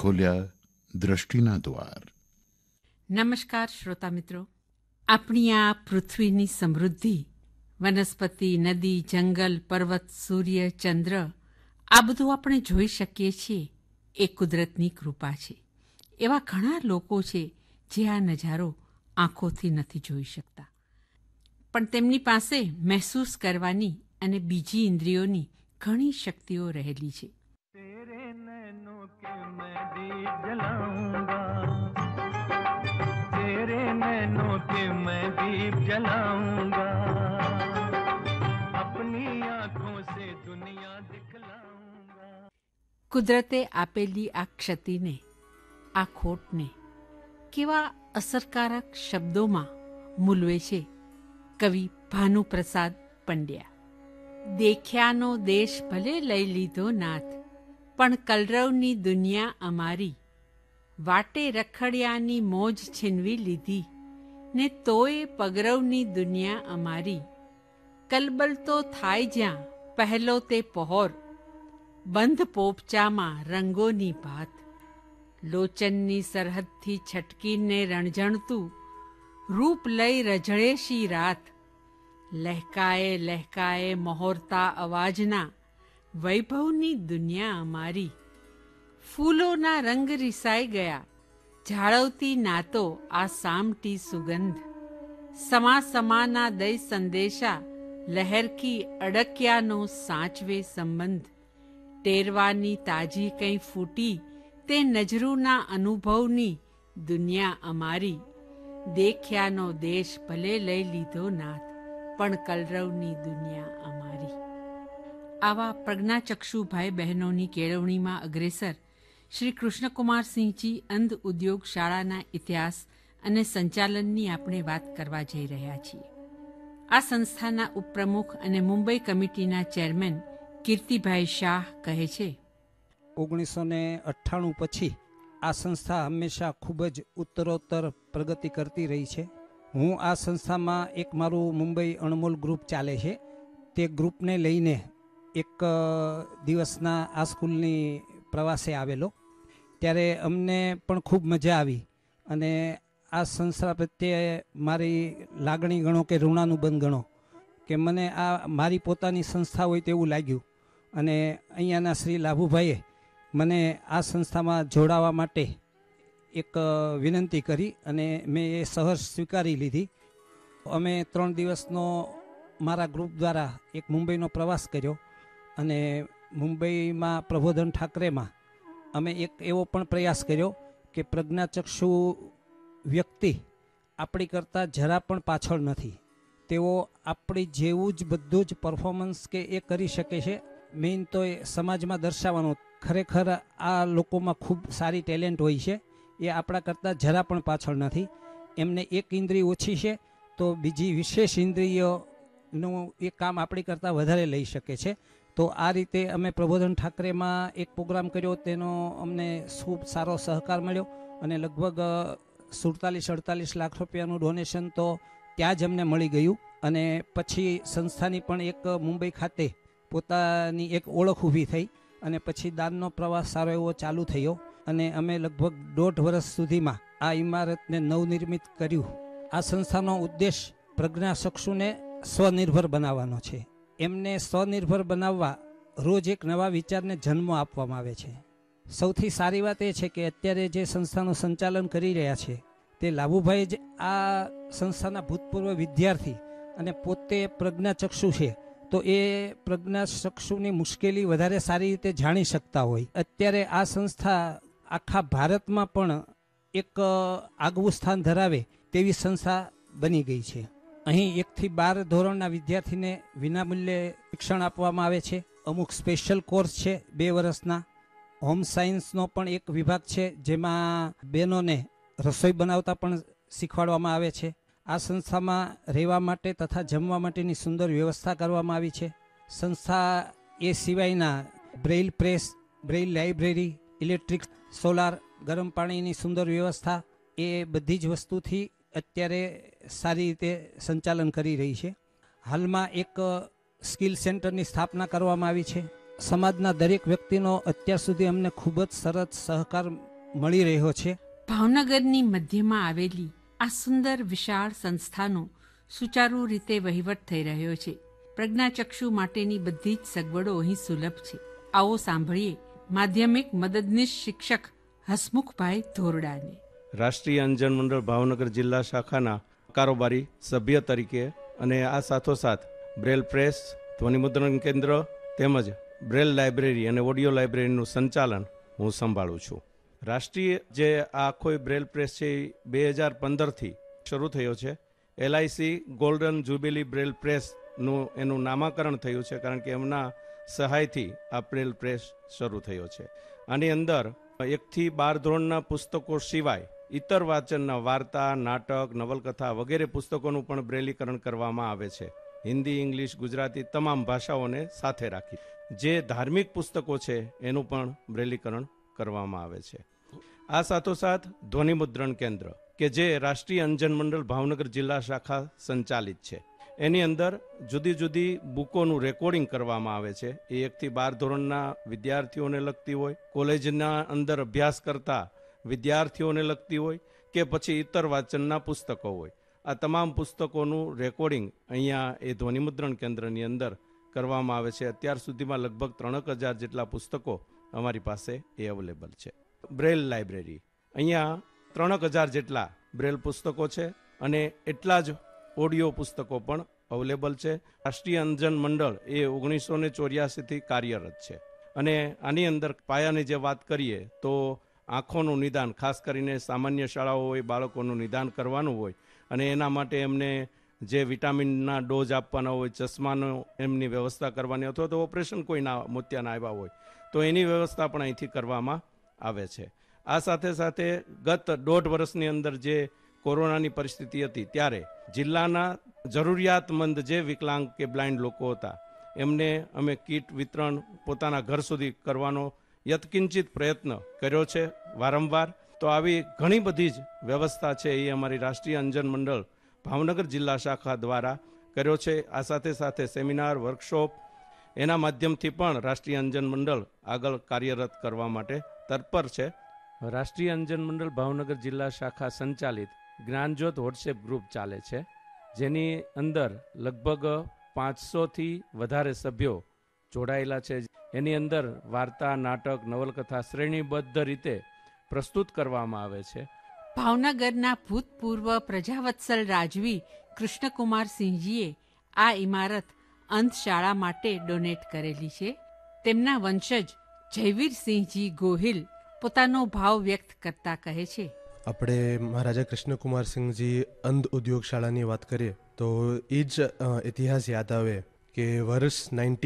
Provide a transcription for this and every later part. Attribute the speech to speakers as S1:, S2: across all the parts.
S1: ખોલ્યા દ્રષ્ટિના દ્વાર.
S2: નમસ્કાર શ્રોતા મિત્રો. આપણી આ પૃથ્વીની સમૃદ્ધિ, વનસ્પતિ, નદી, જંગલ, પર્વત, સૂર્ય, ચંદ્ર, આ બધું આપણે જોઈ શકીએ છીએ એ કુદરતની કૃપા છે. એવા ઘણા લોકો છે જે આ નજારો આંખોથી નથી જોઈ શકતા, પણ તેમની પાસે મહેસૂસ કરવાની અને બીજી ઇન્દ્રિયોની ઘણી શક્તિઓ રહેલી છે. કુદરતે આપેલી આ ક્ષતિને, આ ખોટને કેવા અસરકારક શબ્દોમાં મૂલવે છે કવિ ભાનુપ્રસાદ પંડ્યા. દેખ્યાનો દેશ ભલે લઈ લીધો નાથ, પણ કલરવની દુનિયા અમારી. વાટે રખડ્યાની મોજ છીનવી લીધી, ને તોય પગરવની દુનિયા અમારી. કલબલ તો થાય જ્યાં પહેલો તે પહોર, બંધ પોપચામાં રંગોની ભાત. લોચનની સરહદથી છટકીને રણઝણતું રૂપ લઈ રઝળેશી રાત. લહેકાએ લહેકાએ મહોરતા અવાજના વૈભવની દુનિયા અમારી. ફૂલોના રંગ રિસાઈ ગયા, ઝાળવતી નાતો આ સામટી સુગંધ. સમા સમાના દઈ સંદેશા, લહેરકી અડક્યાનો સાચવે સંબંધ. ટેરવાની તાજી કંઈ ફૂટી, તે નજરૂના અનુભવની દુનિયા અમારી. દેખ્યાનો દેશ ભલે લઈ લીધો નાથ, પણ કલરવની દુનિયા અમારી. આવા પ્રજ્ઞાચક્ષુ ભાઈ બહેનોની કેળવણીમાં અગ્રેસર શ્રી કૃષ્ણકુમારસિંહજી અંધ ઉદ્યોગ શાળાના ઇતિહાસ અને સંચાલનની આપણે વાત કરવા જઈ રહ્યા છીએ. આ સંસ્થાના ઉપપ્રમુખ અને મુંબઈ કમિટીના ચેરમેન કીર્તિભાઈ શાહ કહે છે,
S3: 1998 પછી આ સંસ્થા હંમેશા ખૂબ જ ઉત્તરોત્તર પ્રગતિ કરતી રહી છે. હું આ સંસ્થામાં એક મારું મુંબઈ અણમોલ ગ્રુપ ચાલે છે. તે ગ્રુપને લઈને એક દિવસના આ સ્કૂલની પ્રવાસે આવેલો, ત્યારે અમને પણ ખૂબ મજા આવી. અને આ સંસ્થા પ્રત્યે મારી લાગણી ગણો કે ઋણાનુબંધ ગણો, કે મને આ મારી પોતાની સંસ્થા હોય તેવું લાગ્યું. અને અહીંયાના શ્રી લાભુભાઈએ મને આ સંસ્થામાં જોડાવા માટે એક વિનંતી કરી અને મેં એ સહર્ષ સ્વીકારી લીધી. અમે 3 દિવસનો મારા ગ્રુપ દ્વારા એક મુંબઈનો પ્રવાસ કર્યો અને મુંબઈમાં પ્રબોધન ઠાકરેમાં અમે એક એવો પણ પ્રયાસ કર્યો કે પ્રજ્ઞાચક્ષુ વ્યક્તિ આપણી કરતાં જરા પણ પાછળ નથી. તેઓ આપણી જેવું જ બધું જ પરફોર્મન્સ કે એ કરી શકે છે. મેઇન તો એ સમાજમાં દર્શાવવાનું, ખરેખર આ લોકોમાં ખૂબ સારી ટેલેન્ટ હોય છે. એ આપણા કરતાં જરા પણ પાછળ નથી. એમને એક ઇન્દ્રિય ઓછી છે તો બીજી વિશેષ ઇન્દ્રિયનું એ કામ આપણી કરતાં વધારે લઈ શકે છે. તો આ રીતે અમે પ્રબોધન ઠાકરેમાં એક પ્રોગ્રામ કર્યો, તેનો અમને ખૂબ સારો સહકાર મળ્યો અને લગભગ 47-48 લાખ રૂપિયાનું ડોનેશન તો ત્યાં જ અમને મળી ગયું. અને પછી સંસ્થાની પણ એક મુંબઈ ખાતે પોતાની એક ઓળખ ઊભી થઈ અને પછી દાનનો પ્રવાસ સારો એવો ચાલુ થયો અને અમે લગભગ 1.5 વર્ષ સુધીમાં આ ઇમારતને નવનિર્મિત કર્યું. આ સંસ્થાનો ઉદ્દેશ પ્રજ્ઞાચક્ષુને સ્વનિર્ભર બનાવવાનો છે. એમને સ્વનિર્ભર બનાવવા રોજ એક નવા વિચારને જન્મ આપવામાં આવે છે. સૌથી સારી વાત એ છે કે અત્યારે જે સંસ્થાનું સંચાલન કરી રહ્યા છે તે લાભુભાઈ જ આ સંસ્થાના ભૂતપૂર્વ વિદ્યાર્થી અને પોતે પ્રજ્ઞાચક્ષુ છે, તો એ પ્રજ્ઞાચક્ષુની મુશ્કેલી વધારે સારી રીતે જાણી શકતા હોય. અત્યારે આ સંસ્થા આખા ભારતમાં પણ એક આગવું સ્થાન ધરાવે તેવી સંસ્થા બની ગઈ છે. અહીં 1 થી 12 ધોરણના વિદ્યાર્થીને વિનામૂલ્યે શિક્ષણ આપવામાં આવે છે. અમુક સ્પેશિયલ કોર્સ છે 2 વર્ષના. હોમ સાયન્સનો પણ એક વિભાગ છે જેમાં બહેનોને રસોઈ બનાવતા પણ શીખવાડવામાં આવે છે. આ સંસ્થામાં રહેવા માટે તથા જમવા માટેની સુંદર વ્યવસ્થા કરવામાં આવી છે. સંસ્થા એ સિવાયના braille press, braille library, electric, solar, ગરમ પાણીની સુંદર વ્યવસ્થા, એ બધી જ વસ્તુથી અત્યારે સારી રીતે સંચાલન કરી રહી છે. હાલમાં એક સ્કિલ સેન્ટરની સ્થાપના કરવામાં આવી છે. સમાજના દરેક વ્યક્તિનો અત્યાર સુધી અમને ખૂબ જ સરસ સહકાર મળી રહ્યો છે.
S2: ભાવનગરની મધ્યમાં આવેલી આ સુંદર વિશાળ સંસ્થાનો સુચારુ રીતે વહીવટ થઈ રહ્યો છે. પ્રજ્ઞાચક્ષુ માટેની બધી જ સગવડો અહીં સુલભ છે. આવો સાંભળીએ માધ્યમિક મદદનીશ શિક્ષક હસમુખભાઈ ધોરડાને.
S4: રાષ્ટ્રીય અંજન મંડળ ભાવનગર જિલ્લા શાખાના કારોબારી સભ્ય તરીકે અને આ સાથોસાથ બ્રેલ પ્રેસ, ધ્વનિમુદ્રણ કેન્દ્ર તેમજ બ્રેલ લાઇબ્રેરી અને ઓડિયો લાઇબ્રેરીનું સંચાલન હું સંભાળું છું. રાષ્ટ્રીય જે આખો બ્રેલ પ્રેસ છે એ 2015થી શરૂ થયો છે. LIC ગોલ્ડન જ્યુબિલી બ્રેલ પ્રેસનું એનું નામાકરણ થયું છે, કારણ કે એમના સહાયથી આ બ્રેલ પ્રેસ શરૂ થયો છે. આની અંદર 1 થી 12 ધોરણના પુસ્તકો સિવાય ઇતર વાંચનના વાર્તા, નાટક, નવલકથા વગેરે પુસ્તકોનું પણ બ્રેલીકરણ કરવામાં આવે છે. હિન્દી, ઇંગ્લિશ, ગુજરાતી તમામ ભાષાઓને સાથે રાખી. જે ધાર્મિક પુસ્તકો છે એનું પણ બ્રેલીકરણ કરવામાં આવે છે. આ સાથોસાથ ધ્વનિમુદ્રણ કેન્દ્ર કે જે રાષ્ટ્રીય અંજન મંડળ ભાવનગર જિલ્લા શાખા સંચાલિત છે, એની અંદર જુદી જુદી બુકોનું રેકોર્ડિંગ કરવામાં આવે છે. એ 1 થી 12 ધોરણના વિદ્યાર્થીઓને લગતી હોય, કોલેજના અંદર અભ્યાસ કરતા વિદ્યાર્થીઓને લગતી હોય કે પછી ઇતર વાંચનના પુસ્તકો હોય. આ તમામ પુસ્તકોનું રેકોર્ડિંગ અહીંયા એ ધ્વનિમુદ્રણ કેન્દ્રની અંદર કરવામાં આવે છે. અત્યાર સુધીમાં લગભગ 3000 જેટલા પુસ્તકો અમારી પાસે એ અવેલેબલ છે. બ્રેલ લાઇબ્રેરી, અહીંયા 3000 જેટલા બ્રેલ પુસ્તકો છે અને એટલા જ ઓડિયો પુસ્તકો પણ અવેલેબલ છે. રાષ્ટ્રીય અંજન મંડળ એ 1984થી કાર્યરત છે અને આની અંદર પાયાની જે વાત કરીએ તો આંખોનું નિદાન, ખાસ કરીને સામાન્ય શાળાઓ હોય, બાળકોનું નિદાન કરવાનું હોય અને એના માટે એમને જે વિટામિનના ડોઝ આપવાના હોય, ચશ્માનો એમની વ્યવસ્થા કરવાની, અથવા તો ઓપરેશન કોઈના મોતિયાના આવ્યા હોય તો એની વ્યવસ્થા પણ અહીંથી કરવામાં આવે છે. આ સાથે સાથે ગત 1.5 વર્ષની અંદર જે કોરોનાની પરિસ્થિતિ હતી ત્યારે જિલ્લાના જરૂરિયાતમંદ જે વિકલાંગ કે બ્લાઇન્ડ લોકો હતા એમને અમે કીટ વિતરણ પોતાના ઘર સુધી કરવાનો યત્કિંચિત પ્રયત્ન કર્યો છે વારંવાર. તો આવી ઘણી બધી જ વ્યવસ્થા છે એ અમારી રાષ્ટ્રીય અંજન મંડળ ભાવનગર જિલ્લા શાખા દ્વારા કર્યો છે. આ સાથે સાથે સેમિનાર, વર્કશોપ એના માધ્યમથી પણ રાષ્ટ્રીય અંજન મંડળ આગળ કાર્યરત કરવા માટે તત્પર છે. રાષ્ટ્રીય અંજન મંડળ ભાવનગર જિલ્લા શાખા સંચાલિત જ્ઞાનજ્યોત વોટ્સએપ ગ્રુપ ચાલે છે, જેની અંદર લગભગ 500થી વધારે સભ્યો જોડાયેલા છે. એની અંદર વાર્તા, નાટક, નવલકથા શ્રેણીબદ્ધ રીતે પ્રસ્તુત કરવામાં આવે છે.
S2: ભાવનગરના ભૂતપૂર્વ પ્રજાવત્સલ રાજવી કૃષ્ણકુમાર સિંહજીએ આ ઇમારત અંધશાળા માટે ડોનેટ કરેલી છે. તેમના વંશજ જયવીરસિંહજી ગોહિલ પોતાનો ભાવ વ્યક્ત કરતા કહે છે.
S5: આપણે મહારાજા કૃષ્ણકુમાર સિંહજી અંધ ઉદ્યોગ શાળાની વાત કરીએ તો એ જ ઇતિહાસ યાદ આવે કે વર્ષ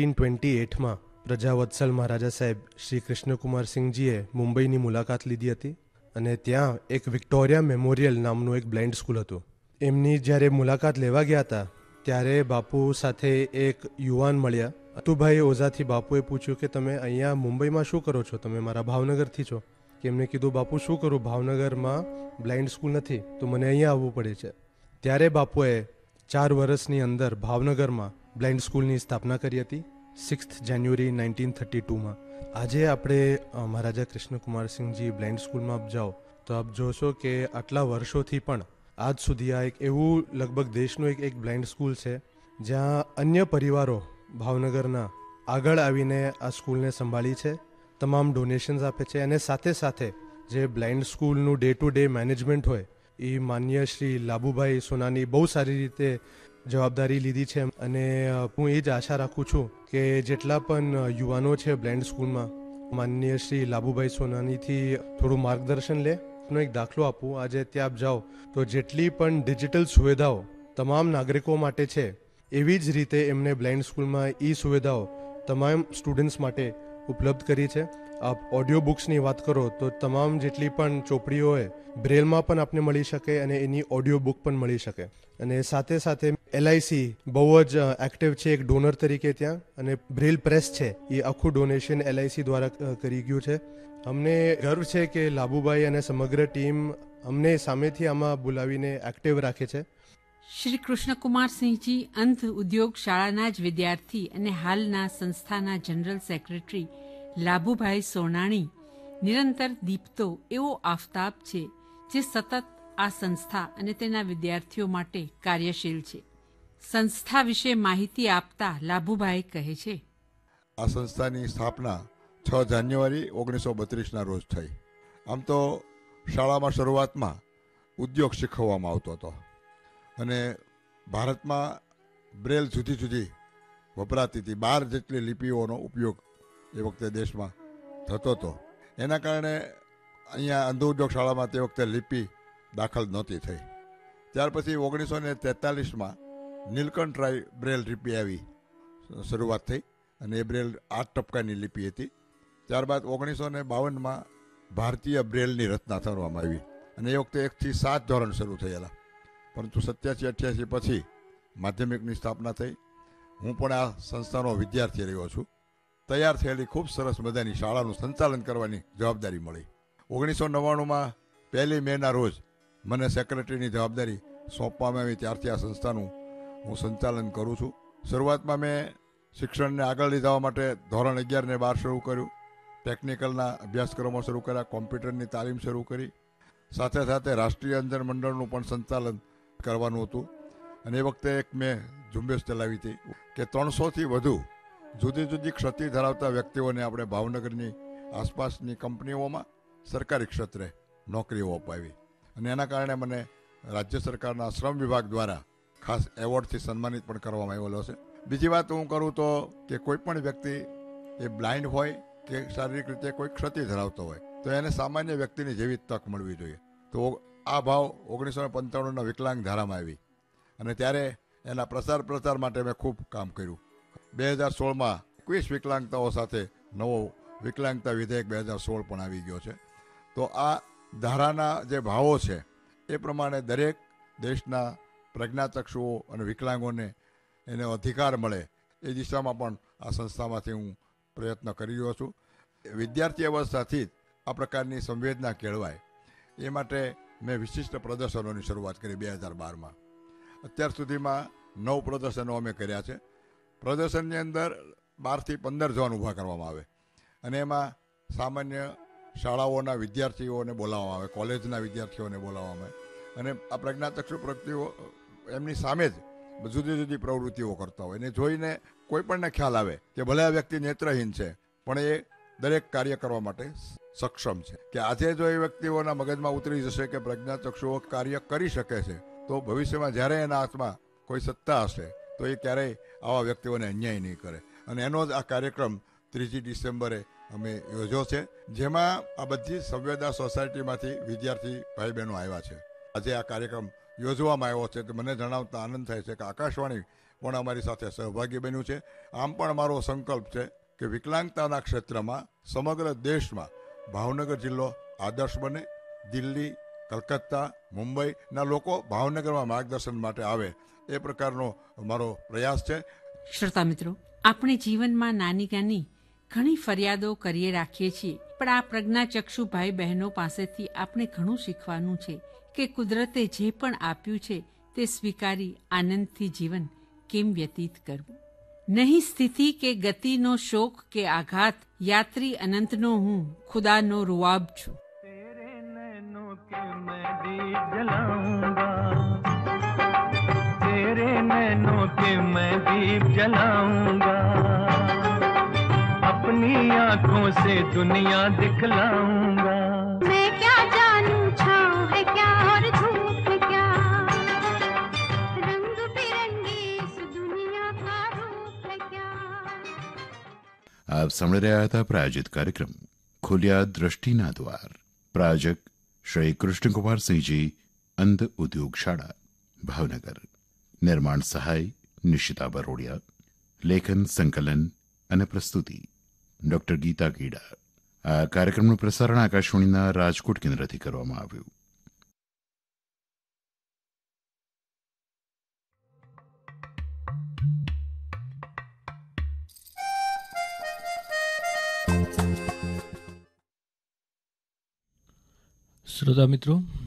S5: 1928માં પ્રજાવત્સલ મહારાજા સાહેબ શ્રી કૃષ્ણકુમાર સિંહજીએ મુંબઈની મુલાકાત લીધી હતી અને ત્યાં એક વિક્ટોરિયા મેમોરિયલ નામનું એક બ્લાઇન્ડ સ્કૂલ હતું. એમની જ્યારે મુલાકાત લેવા ગયા હતા ત્યારે બાપુ સાથે એક યુવાન મળ્યા. અતુભાઈ ઓઝાથી બાપુએ પૂછ્યું કે તમે અહીંયા મુંબઈમાં શું કરો છો, તમે મારા ભાવનગરથી છો? કે એમને કીધું બાપુ શું કરું, ભાવનગરમાં બ્લાઇન્ડ સ્કૂલ નથી તો મને અહીંયા આવવું પડે છે. ત્યારે બાપુએ 4 વર્ષની અંદર ભાવનગરમાં બ્લાઇન્ડ સ્કૂલની સ્થાપના કરી હતી 6 જાન્યુઆરી 1932માં. આજે આપણે મહારાજા કૃષ્ણકુમાર સિંહજી બ્લાઇન્ડ સ્કૂલમાં આપ જાઓ તો આપ જોશો કે આટલા વર્ષોથી પણ આજ સુધી આ એક એવું લગભગ દેશનું એક બ્લાઇન્ડ સ્કૂલ છે જ્યાં અન્ય પરિવારો ભાવનગરના આગળ આવીને આ સ્કૂલને સંભાળી છે, તમામ ડોનેશન્સ આપે છે અને સાથે સાથે જે બ્લાઇન્ડ સ્કૂલનું ડે ટુ ડે મેનેજમેન્ટ હોય એ માન્ય શ્રી લાભુભાઈ સોનાની બહુ સારી રીતે જવાબદારી લીધી છે. અને હું એ જ આશા રાખું છું કે જેટલા પણ યુવાનો છે બ્લાઇન્ડ સ્કૂલમાં માન્ય શ્રી લાભુભાઈ સોનાનીથી થોડું માર્ગદર્શન લે. નો એક દાખલો આપું, આજે ત્યાં આપ જાઓ તો જેટલી પણ ડિજિટલ સુવિધાઓ તમામ નાગરિકો માટે છે એવી જ રીતે એમને બ્લાઇન્ડ સ્કૂલમાં એ સુવિધાઓ તમામ સ્ટુડન્ટ્સ માટે ઉપલબ્ધ કરી છે. આપ ઓડિયો બુક્સની વાત કરો તો તમામ જેટલી પણ ચોપડીઓ હોય બ્રેલમાં પણ આપને મળી શકે અને એની ઓડિયો બુક પણ મળી શકે. અને સાથે સાથે LIC બહુ જ એક્ટિવ છે એક ડોનર તરીકે ત્યાં, અને બ્રેલ પ્રેસ છે એ આખું ડોનેશન LIC દ્વારા કરી ગયું છે. અમને ગર્વ છે કે લાભુભાઈ અને સમગ્ર ટીમ અમને સામેથી આમાં બોલાવીને એક્ટિવ રાખે છે.
S2: શ્રી કૃષ્ણકુમાર સિંહજી અંધ ઉદ્યોગ શાળાના જ વિદ્યાર્થી અને હાલના સંસ્થાના જનરલ સેક્રેટરી લાભુભાઈ સોનાણી નિરંતર દીપતો એવો આફતાબ છે જે સતત આ સંસ્થા અને તેના વિદ્યાર્થીઓ માટે કાર્યશીલ છે. સંસ્થા વિશે માહિતી આપતા લાભુભાઈ કહે છે,
S6: આ સંસ્થાની સ્થાપના 6 જાન્યુઆરી 1932ના રોજ થઈ. આમ તો શાળામાં શરૂઆતમાં ઉદ્યોગ શીખવવામાં આવતો હતો અને ભારતમાં બ્રેલ જુદી જુદી વપરાતી હતી. 12 જેટલી લિપિઓનો ઉપયોગ એ વખતે દેશમાં થતો હતો. એના કારણે અહીંયા અંધ ઉદ્યોગ શાળામાં તે વખતે લિપિ દાખલ નહોતી થઈ. ત્યાર પછી 1943માં નીલકંઠરાય બ્રેલ લિપિ આવી શરૂઆત થઈ અને એ બ્રેલ 8 ટપકાની લિપિ હતી. ત્યારબાદ 1952માં ભારતીય બ્રેલની રચના કરવામાં આવી અને એ વખતે 1 થી 7 ધોરણ શરૂ થયેલા. પરંતુ 87-88 પછી માધ્યમિકની સ્થાપના થઈ. હું પણ આ સંસ્થાનો વિદ્યાર્થી રહ્યો છું. તૈયાર થયેલી ખૂબ સરસ મજાની શાળાનું સંચાલન કરવાની જવાબદારી મળી. 1999માં 1 મેના રોજ મને સેક્રેટરીની જવાબદારી સોંપવામાં આવી. ત્યારથી આ સંસ્થાનું હું સંચાલન કરું છું. શરૂઆતમાં મેં શિક્ષણને આગળ લઈ જવા માટે ધોરણ 11 ને 12 શરૂ કર્યું. ટેકનિકલના અભ્યાસક્રમો શરૂ કર્યા, કોમ્પ્યુટરની તાલીમ શરૂ કરી. સાથે સાથે રાષ્ટ્રીય અંધજન મંડળનું પણ સંચાલન કરવાનું હતું અને એ વખતે એક મેં ઝુંબેશ ચલાવી હતી કે 300થી વધુ જુદી જુદી ક્ષતિ ધરાવતા વ્યક્તિઓને આપણે ભાવનગરની આસપાસની કંપનીઓમાં સરકારી ક્ષેત્રે નોકરીઓ અપાવી અને એના કારણે મને રાજ્ય સરકારના શ્રમ વિભાગ દ્વારા ખાસ એવોર્ડથી સન્માનિત પણ કરવામાં આવેલો છે. બીજી વાત હું કરું તો કે કોઈ પણ વ્યક્તિ એ બ્લાઇન્ડ હોય કે શારીરિક રીતે કોઈ ક્ષતિ ધરાવતો હોય તો એને સામાન્ય વ્યક્તિની જેવી તક મળવી જોઈએ. તો આ ભાવ 1995ના વિકલાંગ ધારામાં આવી અને ત્યારે એના પ્રચાર માટે મેં ખૂબ કામ કર્યું. 2016માં 21 વિકલાંગતાઓ સાથે નવો વિકલાંગતા વિધેયક 2016 પણ આવી ગયો છે. તો આ ધારાના જે ભાવો છે એ પ્રમાણે દરેક દેશના પ્રજ્ઞાચક્ષુઓ અને વિકલાંગોને એને અધિકાર મળે એ દિશામાં પણ આ સંસ્થામાંથી હું પ્રયત્ન કરી રહ્યો છું. વિદ્યાર્થી અવસ્થાથી જ આ પ્રકારની સંવેદના કેળવાય એ માટે મેં વિશિષ્ટ પ્રદર્શનોની શરૂઆત કરી 2012માં. અત્યાર સુધીમાં 9 પ્રદર્શનો અમે કર્યા છે. પ્રદર્શનની અંદર 12 થી 15 ઝોન ઊભા કરવામાં આવે અને એમાં સામાન્ય શાળાઓના વિદ્યાર્થીઓને બોલાવવામાં આવે, કોલેજના વિદ્યાર્થીઓને બોલાવવામાં આવે અને આ પ્રજ્ઞાચક્ષુ પ્રવૃત્તિઓ એમની સામે જ જુદી જુદી પ્રવૃત્તિઓ કરતા હોય એને જોઈને કોઈ પણને ખ્યાલ આવે કે ભલે આ વ્યક્તિ નેત્રહીન છે પણ એ દરેક કાર્ય કરવા માટે સક્ષમ છે. કે આજે જો એ વ્યક્તિઓના મગજમાં ઉતરી જશે કે પ્રજ્ઞાચક્ષુઓ કાર્ય કરી શકે છે તો ભવિષ્યમાં જ્યારે એના હાથમાં કોઈ સત્તા હશે તો એ ક્યારેય આવા વ્યક્તિઓને અન્યાય નહીં કરે. અને એનો જ આ કાર્યક્રમ 3 ડિસેમ્બરે અમે યોજ્યો છે, જેમાં આ બધી સંવેદા સોસાયટીમાંથી વિદ્યાર્થી ભાઈ બહેનો આવ્યા છે. આજે આ કાર્યક્રમ યોજવામાં આવ્યો છે તો મને જણાવતા આનંદ થાય છે કે આકાશવાણી પણ અમારી સાથે સહભાગી બન્યું છે. આમ પણ મારો સંકલ્પ છે કે વિકલાંગતાના ક્ષેત્રમાં સમગ્ર દેશમાં ભાવનગર જિલ્લો આદર્શ બને. દિલ્હી, કલકત્તા, મુંબઈના લોકો ભાવનગરમાં માર્ગદર્શન માટે આવે એ પ્રકારનો મારો પ્રયાસ છે.
S2: શ્રોતા મિત્રો, આપણે જીવનમાં નાની નાની ઘણી ફરિયાદો કરીએ રાખીએ છીએ, પણ આ પ્રજ્ઞાચક્ષુ ભાઈ બહેનો પાસેથી આપણે ઘણું શીખવાનું છે કે કુદરતે જે પણ આપ્યું છે તે સ્વીકારી આનંદથી જીવન કેમ વ્યતીત કરવું. નહીં સ્થિતિ કે ગતિનો શોક કે આઘાત, યાત્રી અનંતનો હું ખુદાનો રૂઆબ છું.
S7: तेरे नैनों के मैं दीप जलाऊंगा, अपनी आंखों से दुनिया दिखलाऊंगा. मैं क्या जानूं छाँव है क्या और धूप है क्या, रंग बिरंगी इस दुनिया का रूप है क्या.
S1: આપ સાંભળી રહ્યા હતા પ્રાયોજિત કાર્યક્રમ ખુલ્યા દ્રષ્ટિના દ્વાર. પ્રાયોજક શ્રી કૃષ્ણકુમારસિંહજી, અંધ ઉદ્યોગ શાળા, ભાવનગર. નિર્માણ સહાય નિશિતા બરોડિયા. લેખન, સંકલન અને પ્રસ્તુતિ ડોક્ટર ગીતા ગીડા. આ કાર્યક્રમનું પ્રસારણ આકાશવાણીના રાજકોટ કેન્દ્રથી કરવામાં આવ્યું.
S8: શ્રોતા મિત્રો,